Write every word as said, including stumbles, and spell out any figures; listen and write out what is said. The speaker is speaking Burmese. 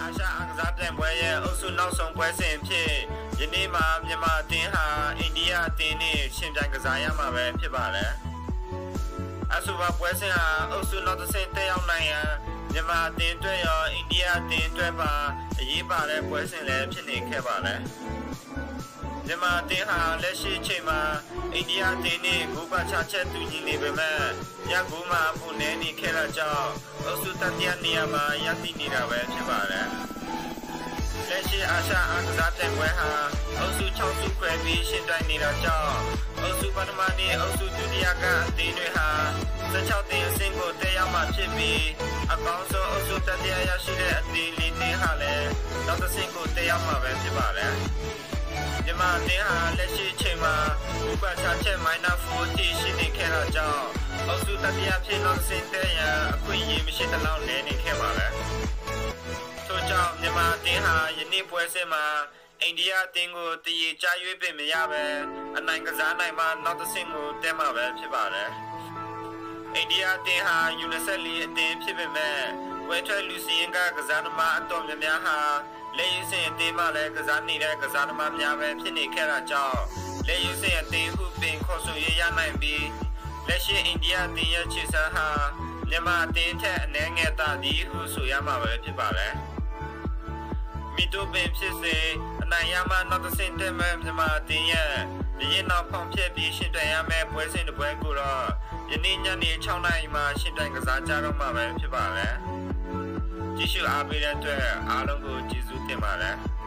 အာရှအားကစားပြိုင်ပွဲရဲ့အုပ်စုနောက်ဆုံးပွဲစဉ်ဖြစ်ယနေ့မှာမြန်မာအသင်းဟာအိန္ဒိယအသင်းနဲ့ရှင်ပြိုင်ကစားရမှာပဲဖြစ်ပါတယ်။အဆိုပါပွဲစဉ်ဟာအုပ်စုနောက်တစ်ဆင့်တက်ရောက်နိုင်ရန်မြန်မာအသင်းအတွက်ရောအိန္ဒိယအသင်းအတွက်ပါအရေးပါတဲ့ပွဲစဉ်လည်းဖြစ်နေခဲ့ပါတယ်။မြန်မာအသင်းဟာလက်ရှိအချိန်မှာအိန္ဒိယအသင်းနဲ့ဂိုးပါချချက်တူညီနေပေမဲ့ရဂိုးမှာပုံနေနေခဲ့တာကြောင့်အုပ်စုတတိယနေရာမှာရပ်တည်နေတာပဲဖြစ်ပါတယ်။လက်ရှိအာရှအားကစားပြိုင်ပွဲဟာအုပ်စု၆စုခွဲပြီးရှင်းပြိုင်နေတာကြောင့်အုပ်စုပထမနေ့အုပ်စုဒုတိယကအသင်းတွေဟာ၁၆တင်းအဆင့်ကိုတက်ရောက်မှာဖြစ်ပြီးအကောင်းဆုံးအုပ်စုတတိယရရှိတဲ့အသင်းလေးတင်းဟာလည်းနောက်တစ်ဆင့်ကိုတက်ရောက်မှာပဲဖြစ်ပါတယ်။မြန်မာအသင်းဟာလက်ရှိအချိန်မှာဥပချချက် minus ၄ တိရှိနေခဲ့တာကြောင့်အုပ်စုတတိယဖြစ်နောက်ဆင့်တက်ရန်အခွင့်အရေးမရှိတဲ့လောက်နေနေခဲ့ပါတယ်။ထို့ကြောင့်မြန်မာအသင်းဟာယနေ့ပွဲစဉ်မှာအိန္ဒိယအသင်းကိုတည်ရကြရွေးပင်မရပဲအနိုင်ကစားနိုင်မှနောက်တစ်ဆင့်ကိုတက်မှာပဲဖြစ်ပါတယ်။အိန္ဒိယအသင်းဟာယူနိုဆက်လီအသင်းဖြစ်ပေမဲ့ဝဲထွက်လူစီရင်ကကစားသမားအတော်များများဟာလက်ယူစင်အသင်းမှလည်းကစားနေတဲ့ကစားသမားများပဲဖြစ်နေခဲ့တာကြောင့်လက်ယူစင်အသင်းဟုပင်ခေါ်ဆိုရရနိုင်ပြီးလက်ရှိအိန္ဒိယအသင်းရဲ့ခြေစမ်းဟာမြန်မာအသင်းထက်အနည်းငယ်သာသည်ဟုဆိုရမှာပဲဖြစ်ပါတယ်။မီတိုပင်ဖြစ်စေအနိုင်ရမှနောက်တစ်ဆင့်တက်မဲ့မြန်မာအသင်းရဲ့ဒီရင်နောက်ဖောင်ဖြစ်ပြီးရှင်းပြရမယ့်ပွဲစဉ်တစ်ပွဲကိုတော့ယနေ့ညနေ၆နာရီမှာရှင်းပြကစားကြတော့မှာပဲဖြစ်ပါတယ်။ကြည့်ရှုအားပေးတဲ့အတွက်အားလုံးကိုကျေးဇူးတင်ပါတယ်။